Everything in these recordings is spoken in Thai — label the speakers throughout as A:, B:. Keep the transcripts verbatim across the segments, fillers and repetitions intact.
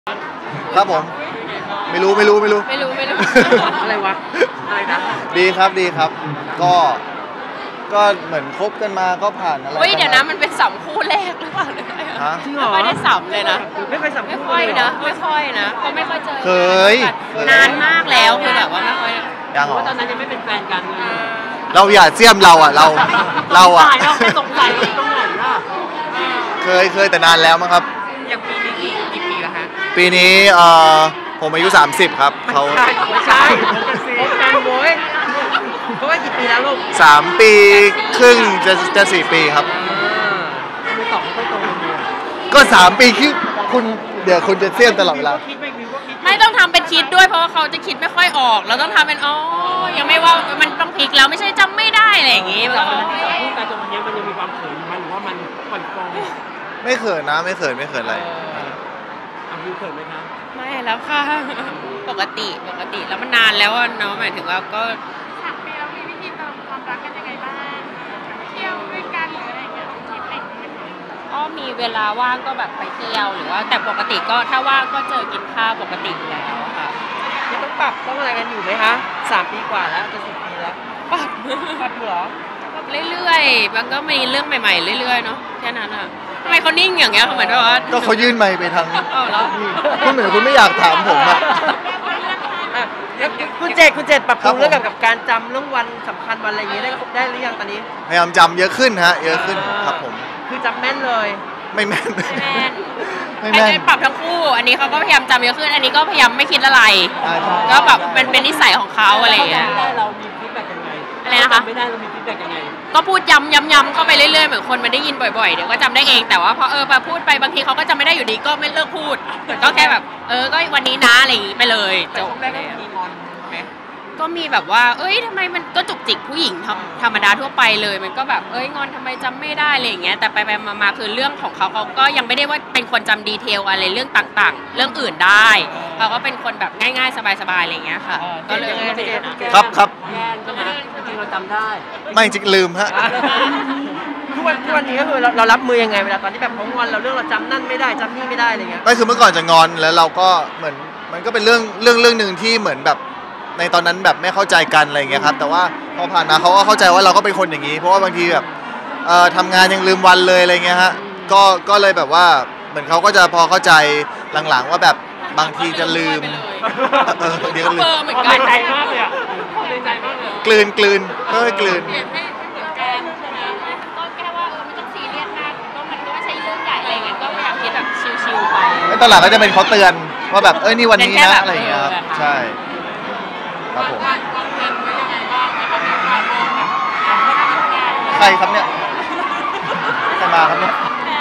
A: ครับผมไม่รู้ไม่รู้ไม่รู้
B: ไม่รู้ไม่รู้
C: อะไรวะอะไรนะ
A: ดีครับดีครับก็ก็เหมือนคบกันมาก็ผ่านอะไร
B: เฮ้ยเดี๋ยวนะมันเป็นสามคู่แรกหรือเปล่าเลย
C: จริงเหรอ
B: ไม่ได้สามเลยนะ
C: ไม่เคยสัม
B: ไม่ค่อยนะไม่ค่อยนะก็ไม่ค่อยเจอ
A: เคย
B: นานมากแล้วคือแบบว่าไม่ค่อย
A: ยังเหรอ
C: ตอนนั้นยังไม่เป็นแฟนกัน
A: เราอย่าเสี่ยมเราอ่ะเราเราอ่ะ
C: เราแค่สงสัยตรงไหนล่ะ
A: เคยเคยแต่นานแล้วมั้งครับ
C: อย่างปีนี้กี่กี่ปีแล้วฮะ
A: ปีนี้เอ่อผมอายุสามสิบครับเขา
C: ไม่ใช่คบกันโว้ยเพราะว่ากี่ปีแล้วลูก
A: สามปีครึ่งจะจะสี่ปีครับ
C: ไม่ตอบไม่ค่อยตรงเลย
A: ก็สามปีคิดคุณเดี๋ยวคุณจะเสี่ยมตลอดเวลา
B: ไม่ต้องทำเป็นคิดด้วยเพราะว่าเขาจะคิดไม่ค่อยออกเราต้องทำเป็นอ๋อยังไม่ว่ามันต้องพลิกแล้วไม่ใช่จำไม่ได้อะไรอย่างงี้
C: แล้วพูดการจนวันนี้มันยังมีความเขินมันหรือว่ามันผ่อนคลอง
A: ไม่เขินนะไม่เขินไม่เขินอะไร
C: อ่ะวิวเขินไหมครับ
B: ไม่แล้วค่ะปกติปกติแล้วมันนานแล้วเนาะหมายถึงว่าก็
D: สามปีแล้วมีวิธีเติมความรักกันยังไงบ้างเที่ยวด้วยกันหรืออะไรอย่างเงี้ยทริปอะไรอย่างเงี้ย
B: ก็มีเวลาว่างก็แบบไปเที่ยวหรือว่าแต่ปกติก็ถ้าว่างก็เจอกินข้าวปกติแล้วค่ะ
C: นี่ต้องปรับต้องอะไรกันอยู่ไหมคะสามปีกว่าแล้วจะสิบปีแล้ว
B: ปรับ
C: ปรับเหรอ
B: เรื่อยๆมันก็มีเรื่องใหม่ๆเรื่อยๆเนาะแค่นั้นอ่ะทำไมเขานิ่งอย่างเงี้ยเหมือนว่า
A: ก็เขายื่นไมค์ไปทางคุณเหมือนคุณไม่อยากถามผมอ่ะ
C: คุณเจตคุณเจตปรับปรุงเรื่องกับการจำเรื่องวันสำคัญวันอะไรอย่างงี้ได้ได้หรือยังตอนนี้
A: พยายามจำเยอะขึ้นฮะเยอะขึ้นครับผม
C: คือจำแม่นเลย
A: ไม่แม่น
B: ไม่แม่นไม่แม่นปรับทั้งคู่อันนี้เขาก็พยายามจำเยอะขึ้นอันนี้ก็พยายามไม่คิดอะไรก็แบบเป็นเป็นนิสัยของเขาอะไรอย่างเงี้ย
C: เรามีฟีดแบ็กยังไง
B: อะไรนะคะ
C: ไม่ได้เรามีฟีดแบ็กยังไง
B: ก็พูดย้ำย้ำย้ำเข้าไปเรื่อยๆเหมือนคนมันได้ยินบ่อยๆเดี๋ยวก็จำได้เองแต่ว่าพอเออพอพูดไปบางทีเขาก็จำไม่ได้อยู่ดีก็ไม่เลิกพูดก็แค่แบบเออก็วันนี้นะอะไรอย่างงี้ไปเลยจบเลยก็มีแบบว่าเอ้ยทำไมมันก็จุกจิกผู้หญิงธรรมดาทั่วไปเลยมันก็แบบเอ้ยงอนทำไมจำไม่ได้อะไรอย่างเงี้ยแต่ไปไปมาๆคือเรื่องของเขาเขาก็ยังไม่ได้ว่าเป็นคนจำดีเทลอะไรเรื่องต่างๆเรื่องอื่นได้เขาก็เป็นคนแบบง่ายๆสบายๆอะไรอย่างเงี้ยค่ะก็เลย
A: ครับครับ
C: แย่ใช่ไหมจริงเราจำได้
A: ไม่จริงลืมฮะ
C: ทุกวันทุกวันนี้ก็คือเราเรารับมือยังไงเวลาตอนที่แบบเขางอนเราเรื่องเราจำนั่นไม่ได้จำนี่ไม่ได้อะไรเงี้ย
A: ไม่คือเมื่อก่อนจะงอนแล้วเราก็เหมือนมันก็เป็นเรื่องเรื่องเรื่องหนึ่งที่เหมือนแบบในตอนนั้นแบบไม่เข้าใจกันอะไรอย่างเงี้ยครับแต่ว่าพอผ่านมาเขาก็เข้าใจว่าเราก็เป็นคนอย่างนี้เพราะว่าบางทีแบบเอ่อทำงานยังลืมวันเลยอะไรเงี้ยฮะก็ก็เลยแบบว่าเหมือนเขาก็จะพอเข้าใจหลังๆว่าแบบบางทีจะลืม
B: เออเดี๋ยวก็ลืมเหมือนกัน
C: ใจมากเลยอ่ะใจมากเลย
A: กลืนกลืนก็ให้กลืน
B: ก็แค่ว่าเออไม่ต้องซีเรียสมากก็มันก็ไม่ใช่เรื่องใหญ่อะไรเงี้ยก็พยายามคิดแบบชิลๆไป
A: ไม่ตอนหลังก็จะเป็นเขาเตือนว่าแบบเอ้ยนี่วันนี้นะอะไรอย่างเงี้ยครับใช่ครับผมใครครับเนี่ยใครมาครับเนี่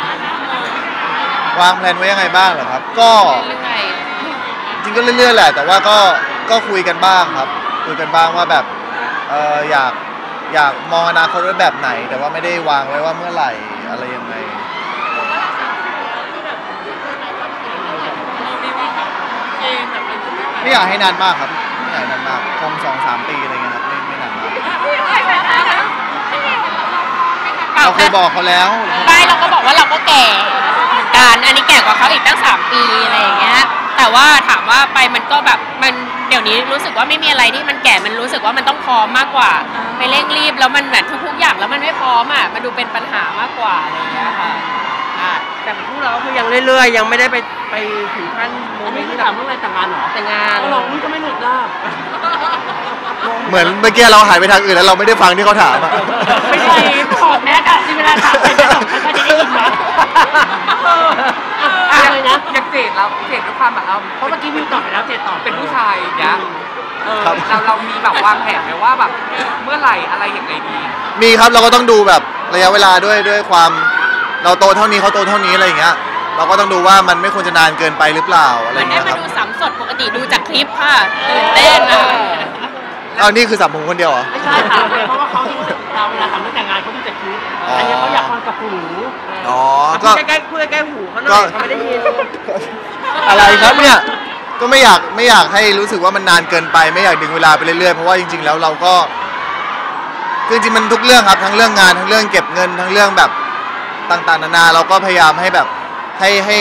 A: ยวางแผนไว้ยังไงบ้างเหรอครับก็จริงก็เรื่อยๆแหละแต่ว่าก็ก็คุยกันบ้างครับคุยกันบ้างว่าแบบเอออยากอยากมองอนาคตไว้แบบไหนแต่ว่าไม่ได้วางไว้ว่าเมื่อไหร่อะไรยังไงไม่อยากให้นานมากครับไม่อยากนานมากคงสองสามปีอะไรเงี้ยครับไม่ไม่นานมากเราเคยบอกเขาแล้ว
B: ไม่เราก็บอกว่าเราก็แก่เหมือนกันอันนี้แก่กว่าเขาอีกตั้งสามปีอะไรอย่างเงี้ยแต่ว่าถามว่าไปมันก็แบบมันเดี๋ยวนี้รู้สึกว่าไม่มีอะไรที่มันแก่มันรู้สึกว่ามันต้องพร้อมมากกว่าไปเร่งรีบแล้วมันแบบทุกๆอย่างแล้วมันไม่พร้อมอ่ะมันดูเป็นปัญหามากกว่าอะไรอย่างเงี้ยค่ะ
C: แต่พวกเราคือยังเรื่อยๆยังไม่ได้ไปไปถึงขั้นโมเมนต์ที่ถามเมื่อไรแต่งงานหรอแต่งงานเราก็ไม่หลุดนะ
A: เหมือนเมื่อกี้เราหายไปทางอื่นแล้วเราไม่ได้ฟังที่เขาถามอ่ะ
B: ไม่ใช่ขอแม้แต่ที่เวลาถามไปจะตอบเขาจะได้ยินนะ
C: อะไรนะอยากเจดเราเจดด้วยความแบบเราเพราะเมื่อกี้วิวตอบไปแล้วเจดตอบเป็นผู้ชายเนี่ยเออเราเรามีแบบวางแผนไหมว่าแบบเมื่อไหร่อะไรอย่างไรดี
A: มีครับเราก็ต้องดูแบบระยะเวลาด้วยด้วยความเราโตเท่านี้เขาโตเท่านี้อะไรอย่างเงี้ยเราก็ต้องดูว่ามันไม่ควรจะนานเกินไปหรือเปล่าอะไรอย่างเงี้ยครับ
B: มันได้มาดูสัมสดปกติดูจากคลิปค่ะตื่นเต้นนะ
A: เอานี่คือสัมผมคนเดียวเหรอ
C: ไม่ใช่ค่ะเพราะว่าเขาเราเวลาทำเรื่องแต่งงานเขาดูจากคลิปอันนี้เขาอยากฟังกับหู
A: อ๋อ
C: ก็ใกล้ๆเพื่อใกล้หูเขาหน่อยเขาไม่ได้ยิน
A: อะไรครับเนี่ยก็ไม่อยากไม่อยากให้รู้สึกว่ามันนานเกินไปไม่อยากดึงเวลาไปเรื่อยๆเพราะว่าจริงๆแล้วเราก็คือจริงๆมันทุกเรื่องครับทั้งเรื่องงานทั้งเรื่องเก็บเงินทั้งเรื่องแบบต่างๆนานาเราก็พยายามให้แบบให้ให้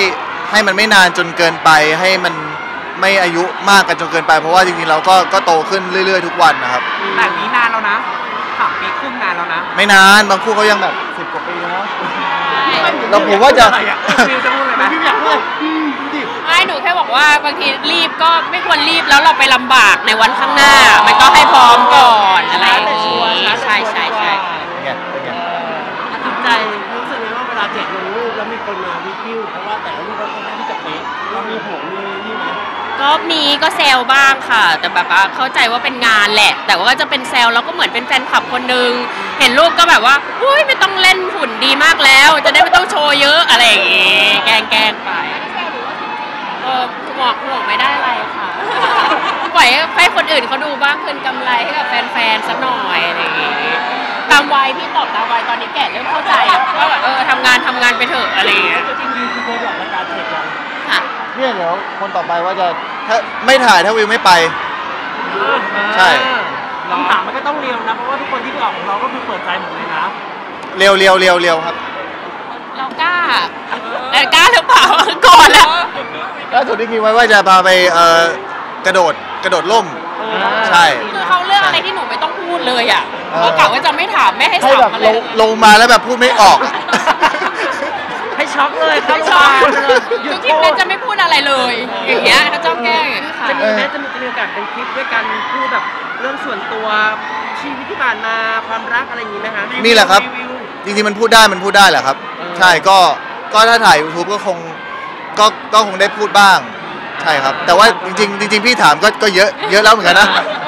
A: ให้มันไม่นานจนเกินไปให้มันไม่อายุมากกันจนเกินไปเพราะว่าจริงๆเราก็ก็โตขึ้นเรื่อยๆทุกวันนะครับ
C: แต่นี้นานแล้วนะสามปีครึ่งนานแล้วนะ
A: ไม่นานบางคู่เขายังแบบสิบกว่าปีแล้วเราผมว่าจะ
C: ฟิวจะพูดอะไรไหม
B: อยากพูดไม่หนูแค่บอกว่าบางทีรีบก็ไม่ควรรีบแล้วเราไปลำบากในวันข้างหน้ามันก็ให้พร้อมก่อนอะไรอย่างนี้ใช่ใช่ใช่
A: เป็นไงเป็นไง
E: จิตใจรู้สึกเลยว่าเวลาเจ็ดลงรูปแล้วมีคนมาวิคิวเพราะว่าแต่ละรูปเขาค่อนข้างที่จะเป๊ะเรามีห่วงมีนี่ไหม
B: ก็มีก็แซวบ้างค่ะแต่แบบว่าเข้าใจว่าเป็นงานแหละแต่ว่าก็จะเป็นแซวแล้วก็เหมือนเป็นแฟนคลับคนนึงเห็นรูปก็แบบว่าอุ้ยไม่ต้องเล่นหุ่นดีมากแล้วจะได้ไม่ต้องโชว์เยอะอะไรอย่างงี้แกล้งแกล้งไปเออหมอกห่วงไม่ได้อะไรค่ะปล่อยให้คนอื่นเขาดูบ้างคืนกำไรให้กับแฟนๆสักหน่อยอะไรอย่างงี้ตามวัยพี่ตอบตามวัยตอนนี้แก่เริ่มเข้าใจว่าแบบเออทำงานทำงานไปเถอะอะไรอย่างเงี้ย
E: จริงๆคือคนหลอกรายการเทรดยัง
B: ค่ะ
A: เนี่ยเดี๋ยวคนต่อไปว่าจะถ้าไม่ถ่ายถ้าวิวไม่ไปใช่
E: คำถามมันก็ต้องเรียวนะเพราะว่าทุกคนที่ไปออกของเราก็คือเปิดใจหมดเลยนะ
A: เรียวเรียวเรียวเรียวครับ
B: เรากล้าแต่กล้าหรือเปล่าก่อนแล้ว
A: ล่าสุดที่คิดไว้ว่าจะพาไปเอ่อกระโดดกระโดดล่มใช่
B: คือเขาเลือกอะไรที่หนูไม่ต้องพูดเลยอ่ะเพราะกะว่าจะไม่ถามไม่ให้ถามอะไร
A: ลงมาแล้วแบบพูดไม่ออก
E: ให้ช็อกเลย
B: ให้ช็อกทุกคลิปนั้นจะไม่พูดอะไรเลยอย่างเงี้ยเขาจ้องแก้ค่ะ
E: จะมีแม้จะมีจะมีโอกาสเป็นคลิปด้วยกันพูดแบบเรื่องส่วนตัวชีวิตที่ผ่านมาความรักอะไรอย่างงี้ไหมคะ
A: นี่แหละครับจริงๆมันพูดได้มันพูดได้แหละครับใช่ก็ก็ถ้าถ่าย ยูทูบ ก็คงก็ก็คงได้พูดบ้างใช่ครับแต่ว่าจริงๆจริงๆพี่ถามก็ก็เยอะเยอะแล้วเหมือนกันนะ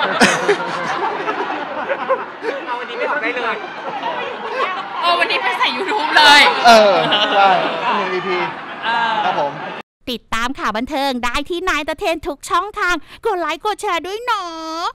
C: เอาวันนี้ไม่ออกได้เลย
B: เออวันนี้ไปใส่ ยูทูบ เลย
A: เออใช่หนึ่ง อี พี ครับผม
F: ติดตามข่าวบันเทิงได้ที่นายตะเทนทุกช่องทางกดไลค์กดแชร์ด้วยเนาะ